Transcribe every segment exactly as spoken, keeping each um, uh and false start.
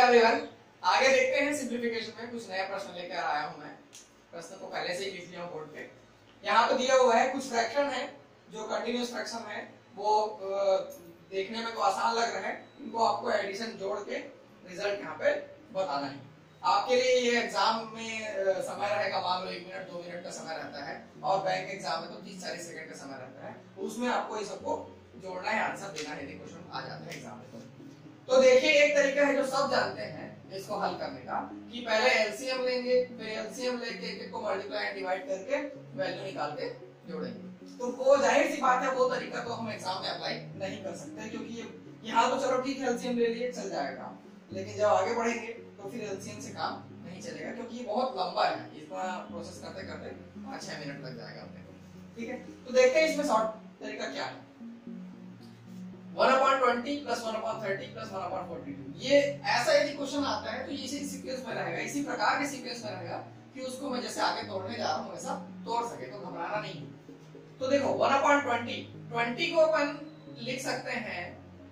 Everyone, आगे देखते हैं सिंप्लीफिकेशन में कुछ नया प्रश्न लेकर आया हूं मैं। प्रश्न तो पहले से ही लिख लिया हूं बोर्ड पे। यहाँ पे दिया हुआ है कुछ फ्रैक्शन है जो कंटीन्यूअस फ्रैक्शन है, वो देखने में तो आसान लग रहा है, इनको आपको एडिशन जोड़ के रिजल्ट यहाँ पे बताना है। आपके लिए ये एग्जाम में समय रहेगा, मान लो एक मिनट दो मिनट का समय रहता है, और बैंक एग्जाम में तो तीस चालीस सेकंड का समय रहता है, उसमें आपको ये सबको जोड़ना है, आंसर देना है, यदि क्वेश्चन आ जाते हैं एग्जाम में तो। तो देखिए एक तरीका है जो सब जानते हैं इसको हल करने का, कि पहले एलसीएम लेंगे, फिर एलसीएम लेके एक एक को मल्टीप्लाई एंड डिवाइड करके वैल्यू निकाल के जोड़ेंगे। तो वो जाहिर सी बात है वो तरीका तो हम एग्जाम में अप्लाई नहीं कर सकते, क्योंकि ये यहाँ तो चलो ठीक है एलसीएम ले लिए चल जाएगा, लेकिन जब आगे बढ़ेंगे तो फिर एलसीएम से काम नहीं चलेगा, क्योंकि ये बहुत लंबा है, इतना प्रोसेस करते करते पाँच छह मिनट लग जाएगा अपने को। ठीक है, तो देखते हैं इसमें शॉर्ट तरीका क्या है। One upon twenty plus one upon thirty plus one upon forty two, ये ऐसा यदि क्वेश्चन आता है तो ये इसी सीक्वेंस में रहेगा, इसी प्रकार के सीक्वेंस में रहेगा कि उसको मैं जैसे आगे तोड़ने जा रहा हूँ वैसा तोड़ सके, तो घबराना नहीं है। तो देखो वन अपॉन ट्वेंटी, ट्वेंटी को अपन लिख सकते हैं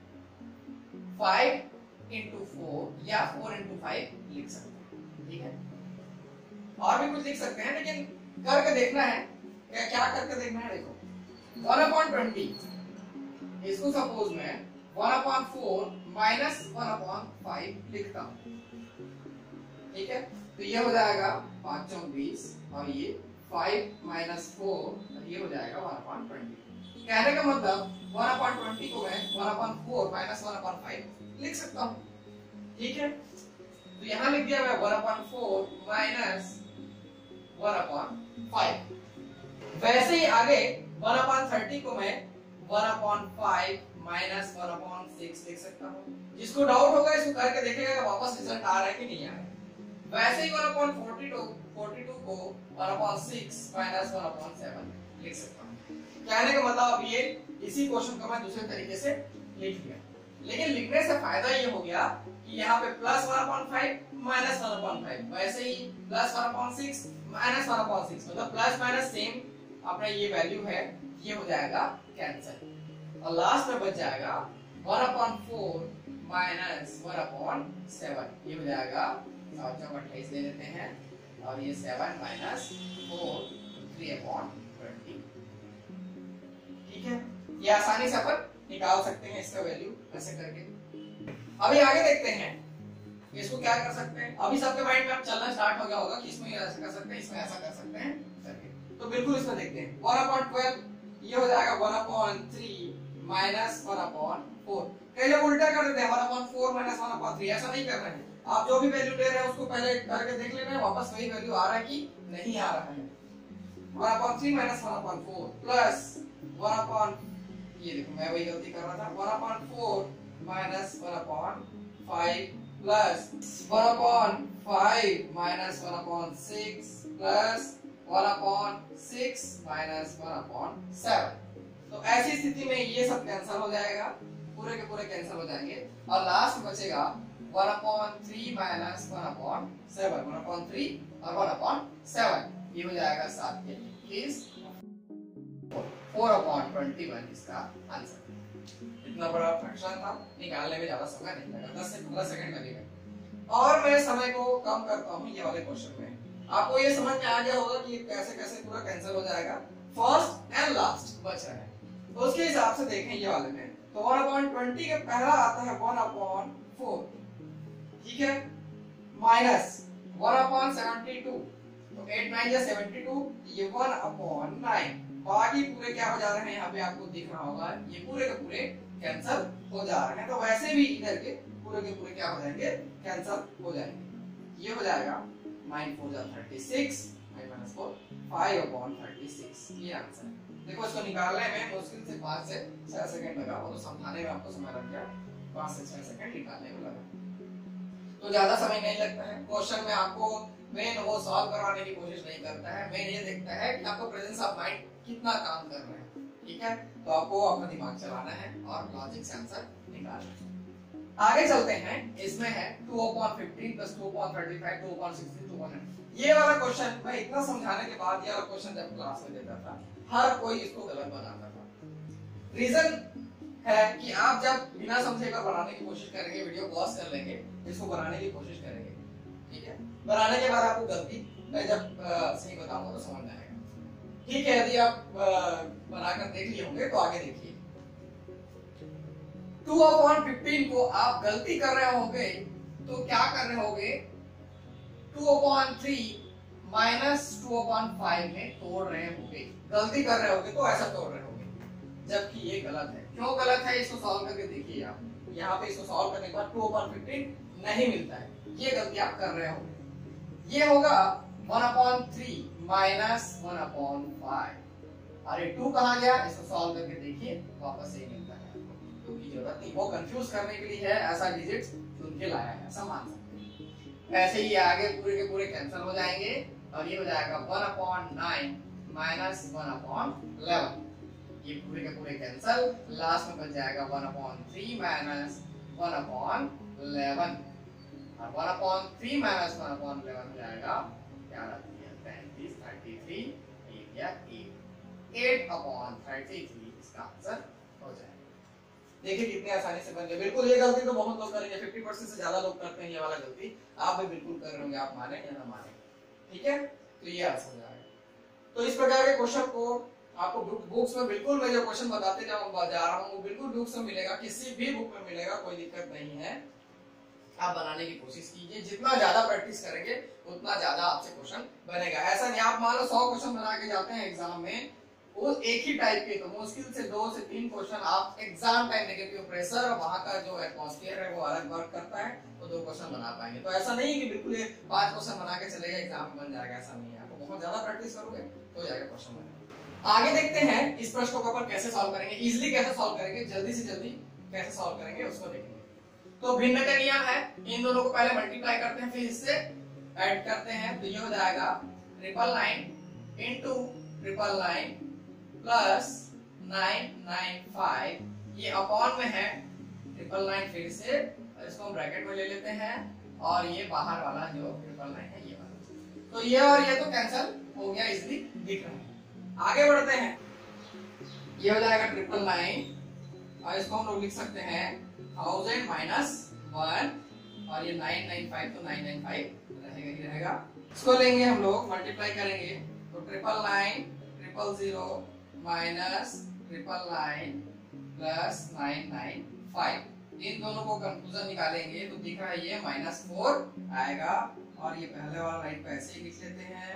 फाइव इंटू फोर या फोर इंटू फाइव लिख सकते हैं। ठीक है, और भी कुछ लिख सकते हैं, लेकिन करके देखना है। क्या क्या करके देखना है, देखो वन अपॉन ट्वेंटी इसको सपोज मैं one upon four minus one upon five लिखता हूं। ठीक है, तो ये हो जाएगा पांच चौक बीस, और ये फाइव माइनस फोर, ये हो जाएगा वन अपॉन ट्वेंटी। कहने का मतलब वन अपॉन ट्वेंटी को मैं one upon four minus one upon five लिख सकता हूं। ठीक है, तो यहां लिख दिया मैं one upon four minus one upon five. वैसे ही आगे वन अपॉन थर्टी को मैं one upon five minus one upon six लिख सकता हूँ। जिसको डाउट होगा इसको करके देखेगा कि वापस रिजल्ट आ रहा है कि नहीं आ रहा है। वैसे ही one upon forty two forty two को one upon six minus one upon seven लिख सकता हूँ। कहने का मतलब अब ये इसी क्वेश्चन को मैं दूसरे तरीके से लिख लिया, लेकिन लिखने से फायदा ये हो गया कि यहाँ पे plus one upon five minus one upon five, वैसे ही plus one upon six minus one upon six, मतलब प्लस माइनस सेम अपना ये वैल्यू है, ये हो जाएगा कैंसिल, और लास्ट में बच जाएगा one upon four minus one upon seven, ये हो जाएगा सात चौक अट्ठाईस ले लेते हैं, और ये seven minus four three upon twenty. ठीक है, ये आसानी से अपन निकाल सकते हैं इसका वैल्यू ऐसे करके। अभी आगे देखते हैं इसको क्या कर सकते हैं। अभी सबके माइंड में अब चलना स्टार्ट हो गया होगा कि इसमें ऐसा कर सकते हैं, इसमें ऐसा कर सकते हैं करके। तो बिल्कुल इसमें देखते हैं वन अपॉन ट्वेल्व, ये हो जाएगा one upon three minus one upon four. कई लोग उल्टा कर देते हैं, one upon four minus one upon three, ऐसा नहीं करना है। आप जो भी वैल्यू ले रहे हैं उसको पहले करके देख लेना है वापस वही वैल्यू आ रहा है कि नहीं आ रहा है। One upon three minus one upon four plus one upon, ये देखो मैं वही गलती कर रहा था, one upon four minus one upon five plus one upon five minus one upon six plus one upon six minus one upon seven. तो ऐसी स्थिति में ये सब कैंसिल हो जाएगा, पूरे के पूरे कैंसिल हो जाएंगे, और लास्ट बचेगा one upon three minus one upon seven, one upon three और वन अपॉन सेवन, ये हो जाएगा सात के इक्कीस, फोर अपॉन ट्वेंटी वन इसका आंसर। इतना बड़ा फ्रैक्शन था, निकालने में ज्यादा समय नहीं लगा, दस से पंद्रह सेकंड लगेगा। और मैं समय को कम करता हूँ ये वाले क्वेश्चन में, आपको ये समझ में आ गया होगा कि कैसे कैसे पूरा कैंसिल हो जाएगा, फर्स्ट एंड लास्ट बच रहा है। तो उसके हिसाब से देखें ये वाले में, तो वन अपॉन ट्वेंटी के पहला आता है वन अपॉन फोर, ठीक है, minus one upon seventy two, तो एट नाइन या सेवेंटी टू, ये वन अपॉन नाइन, बाकी पूरे क्या हो जा रहे हैं यहाँ पे आपको दिख रहा होगा, ये पूरे के पूरे कैंसिल हो जा रहे हैं। तो वैसे भी इधर के पूरे के पूरे क्या हो जाएंगे, कैंसिल हो जाएंगे। ये हो जाएगा नाइन फोर जा thirty six minus four, five upon thirty six, ये आंसर है। देखो इसको निकालने में मुश्किल से पाँच से छह सेकंड लगा, और तो समझाने में आपको समय लग गया पाँच से छह सेकंड निकालने में लगा, तो ज्यादा समय नहीं लगता है। क्वेश्चन में आपको मेन वो सॉल्व करवाने की कोशिश नहीं करता है, मेन ये देखता है कि आपको प्रेजेंस ऑफ माइंड कितना काम कर रहे हैं। ठीक है, तो आपको अपना दिमाग चलाना है और लॉजिक से आंसर निकालना है। आगे चलते हैं, इसमें है two upon fifteen plus two upon thirty five, two upon sixteen, two upon ये वाला क्वेश्चन मैं इतना समझाने के बाद, ये वाला क्वेश्चन जब क्लास में देता था हर कोई इसको गलत बनाता था। रीजन है कि आप जब बिना समझे कर बनाने की कोशिश करेंगे, वीडियो पॉज कर लेंगे, इसको बनाने की कोशिश करेंगे, ठीक है। बनाने के बाद आपको गलती मैं जब आ, सही बताऊंगा तो समझ में आएगा, ठीक है। यदि आप बनाकर देख लिए होंगे तो आगे देखिए। टू अपॉन फिफ्टीन को आप गलती कर रहे होंगे तो क्या कर रहे होंगे, two upon three minus two upon five में तोड़ रहे होंगे, गलती कर रहे होंगे तो ऐसा तोड़ रहे होंगे, जबकि ये गलत है। क्यों गलत है इसको सॉल्व करके देखिए आप। यहाँ पे इसको सॉल्व करने के बाद टू अपॉन फिफ्टीन नहीं मिलता है, ये गलती आप कर रहे होंगे। ये होगा one upon three minus one upon five, और ये टू कहाँ गया, इसको सॉल्व करके देखिए वापस ये मिलता है, क्योंकि जरूरत नहीं, वो कंफ्यूज करने के लिए है, ऐसा डिजिट्स चुन के लाया है, ऐसा मान सकते हैं। ऐसे ही आगे पूरे के पूरे कैंसिल हो जाएंगे और ये हो जाएगा one upon nine minus one upon eleven, ये पूरे के पूरे कैंसिल, लास्ट में बच जाएगा one upon three minus one upon eleven, और one upon three minus one upon eleven हो जाएगा ग्यारह पैंतीस thirty three, eight upon thirty three, इसका आंसर हो जाएगा। देखिए कितनी आसानी से बन गया। बिल्कुल ये गलती तो बहुत लोग करेंगे, पचास परसेंट से ज्यादा लोग करते हैं ये वाला गलती, आप भी बिल्कुल कर रहे होंगे, आप माने या ना माने, ठीक है। तो ये आंसर हो जाएगा। तो इस प्रकार के क्वेश्चन को आपको बुक्स में बिल्कुल मैं जो क्वेश्चन बताते जा रहा हूँ वो बिल्कुल बुक्स में मिलेगा, किसी भी बुक में मिलेगा, कोई दिक्कत नहीं है। आप बनाने की कोशिश कीजिए, जितना ज्यादा प्रैक्टिस करेंगे उतना ज्यादा आपसे क्वेश्चन बनेगा। ऐसा नहीं आप मान लो सौ क्वेश्चन बना के जाते हैं एग्जाम में, वो एक ही टाइप के, तो मुश्किल से दो से तीन क्वेश्चन आप एग्जाम टाइम नेगेटिव प्रेशर और वहां का जो एटमॉस्फेयर है वो अलग वर्क करता है, तो दो क्वेश्चन बना पाएंगे। तो ऐसा नहीं है कि बिल्कुल ये पांच क्वेश्चन बना के चलेगा एग्जाम में बन जाएगा, ऐसा नहीं है। आपको बहुत ज्यादा प्रैक्टिस करोगे तो जाएगा क्वेश्चन बनेगा। आगे देखते हैं इस प्रश्न को अपन कैसे सॉल्व करेंगे, इजीली कैसे सॉल्व करेंगे, जल्दी से जल्दी कैसे सॉल्व करेंगे उसको देखेंगे। तो भिन्न का नियम है, इन दोनों को पहले मल्टीप्लाई करते हैं फिर इससे ऐड करते हैं, तो ये हो जाएगा triple nine into triple nine plus nine nine five, ये अपॉन में है ट्रिपल नाइन, फिर से इसको हम ब्रैकेट में ले लेते हैं, और ये बाहर वाला जो ट्रिपल नाइन है ये वाला, तो ये और ये तो कैंसिल हो गया, इजीली दिख रहा है। आगे बढ़ते हैं, ये हो जाएगा ट्रिपल नाइन, और इसको हम लोग लिख सकते हैं थाउजेंड माइनस वन, और ये नाइन नाइन फाइव, तो नाइन नाइन फाइव रहेगा ही रहेगा। इसको लेंगे हम लोग मल्टीप्लाई करेंगे, तो triple nine triple zero minus triple nine plus nine nine five, इन दोनों को कंफ्यूजन निकालेंगे तो दिख रहा है ये माइनस फोर आएगा, और ये पहले वाला लाइन पे ऐसे ही लिख लेते हैं,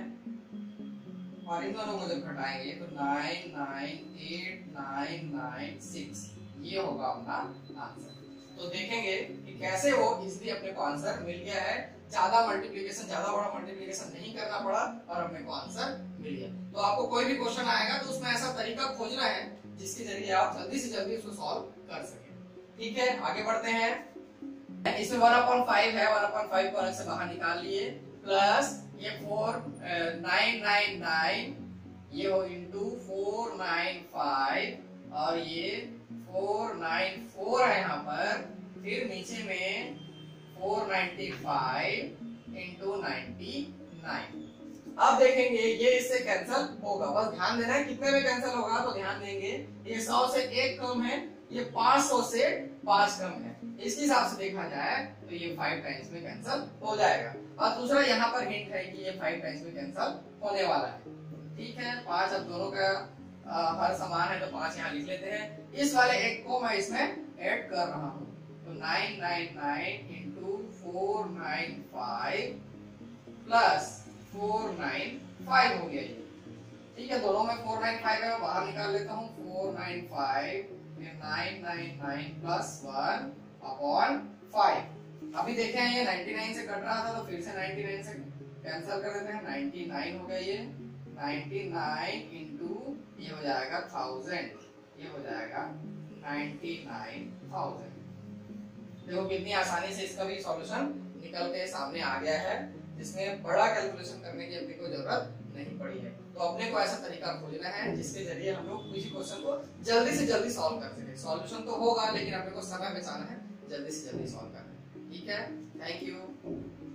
और इन दोनों को जब घटाएंगे तो nine nine eight nine nine six, ये होगा अपना आंसर। तो देखेंगे कि कैसे वो इजीली अपने को आंसर मिल गया है, ज्यादा मल्टीप्लिकेशन, ज्यादा बड़ा मल्टीप्लिकेशन नहीं करना पड़ा और अपने को आंसर मिल गया। तो आपको कोई भी क्वेश्चन आएगा तो उसमें ऐसा तरीका खोजना है जिसके जरिए आप जल्दी से जल्दी उसको सॉल्व कर सके, ठीक है। आगे बढ़ते हैं, इसमें वन अपॉन फाइव है, वन अपॉन फाइव को अलग से बाहर निकाल लिए, प्लस ये फोर नाइन नाइन नाइन, ये हो इंटू फोर नाइन फाइव, और ये फोर नाइन फोर है यहाँ पर, फिर नीचे में four ninety five into ninety nine. अब देखेंगे ये इससे कैंसिल होगा, बस ध्यान देना है कितने में कैंसिल होगा, तो ध्यान देंगे ये सौ से एक कम है, ये पाँच सौ से पाँच कम है, इसके हिसाब से देखा जाए तो ये फाइव टाइम्स में कैंसिल हो जाएगा। और दूसरा यहाँ पर हिंट है कि ये फाइव टाइम्स में कैंसिल होने वाला है, ठीक है। पांच अब दोनों का आ, हर समान है तो पांच यहाँ लिख लेते हैं, इस वाले एक को मैं इसमें ऐड कर रहा हूँ, तो nine nine nine into four nine five plus four nine five हो गया ये, ठीक है। दोनों में फोर नाइन फाइव है, मैं बाहर निकाल लेता हूँ, four nine five nine nine nine plus one upon five. अभी देखे हैं ये नाइन्टी नाइन से कट रहा था तो फिर से नाइन्टी नाइन से कैंसिल कर देते हैं, नाइन्टी नाइन हो गया ये, नाइन्टी नाइन इंटू ये हो जाएगा थाउजेंड, ये हो जाएगा नाइन्टी नाइन थाउजेंड। देखो कितनी आसानी से इसका भी सॉल्यूशन निकल के सामने आ गया है, जिसमें बड़ा कैलकुलेशन करने की अपने को जरूरत नहीं पड़ी है। तो अपने को ऐसा तरीका खोजना है जिसके जरिए हम लोग किसी क्वेश्चन को जल्दी से जल्दी सॉल्व कर सके। सॉल्यूशन तो होगा लेकिन अपने को समय बचाना है, जल्दी से जल्दी सॉल्व करना है, ठीक है। Thank you.